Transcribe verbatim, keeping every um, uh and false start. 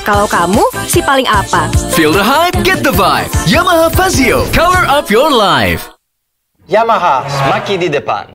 Kalau kamu, si paling apa? Feel the hype, get the vibe. Yamaha FAZZIO, color up your life. Yamaha, smaki di depan.